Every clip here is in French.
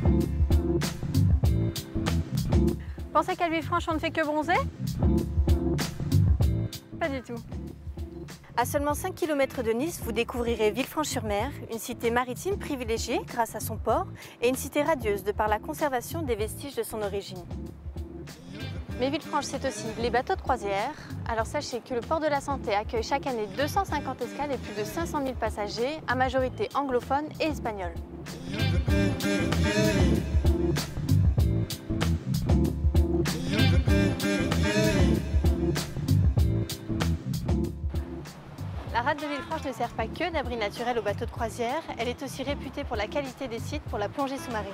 Pensez qu'à Villefranche, on ne fait que bronzer? Pas du tout. À seulement 5 km de Nice, vous découvrirez Villefranche-sur-Mer, une cité maritime privilégiée grâce à son port et une cité radieuse de par la conservation des vestiges de son origine. Mais Villefranche, c'est aussi les bateaux de croisière. Alors sachez que le port de la Santé accueille chaque année 250 escales et plus de 500 000 passagers, à majorité anglophones et espagnols. La rade de Villefranche ne sert pas que d'abri naturel aux bateaux de croisière, elle est aussi réputée pour la qualité des sites pour la plongée sous-marine.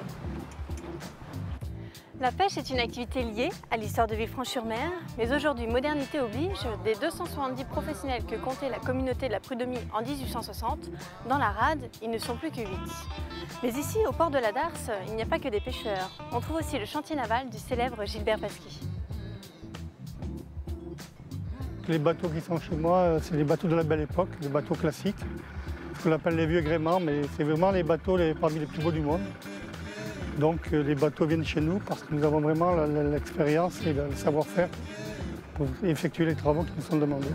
La pêche est une activité liée à l'histoire de Villefranche-sur-Mer, mais aujourd'hui, modernité oblige, des 270 professionnels que comptait la communauté de la Prud'homie en 1860, dans la rade, ils ne sont plus que 8. Mais ici, au port de la Darse, il n'y a pas que des pêcheurs. On trouve aussi le chantier naval du célèbre Gilbert Pasquy. Les bateaux qui sont chez moi, c'est les bateaux de la belle époque, les bateaux classiques, ce qu'on appelle les vieux gréements, mais c'est vraiment les bateaux parmi les plus beaux du monde. Donc les bateaux viennent chez nous parce que nous avons vraiment l'expérience et le savoir-faire pour effectuer les travaux qui nous sont demandés.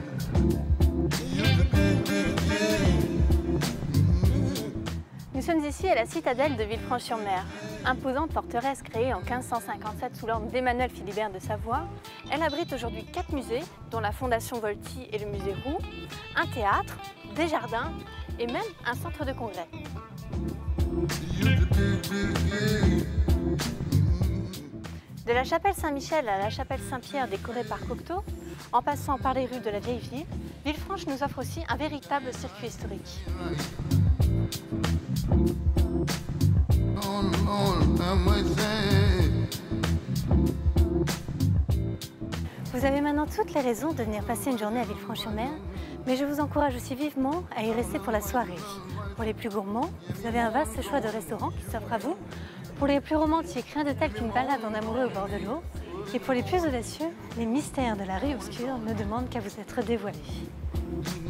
Nous sommes ici à la citadelle de Villefranche-sur-Mer. Imposante forteresse créée en 1557 sous l'ordre d'Emmanuel Philibert de Savoie, elle abrite aujourd'hui 4 musées, dont la Fondation Volty et le musée Roux, un théâtre, des jardins et même un centre de congrès. De la chapelle Saint-Michel à la chapelle Saint-Pierre décorée par Cocteau, en passant par les rues de la vieille ville, Villefranche nous offre aussi un véritable circuit historique. Vous avez maintenant toutes les raisons de venir passer une journée à Villefranche-sur-Mer, mais je vous encourage aussi vivement à y rester pour la soirée. Pour les plus gourmands, vous avez un vaste choix de restaurants qui s'offrent à vous. Pour les plus romantiques, rien de tel qu'une balade en amoureux au bord de l'eau. Et pour les plus audacieux, les mystères de la rue obscure ne demandent qu'à vous être dévoilés.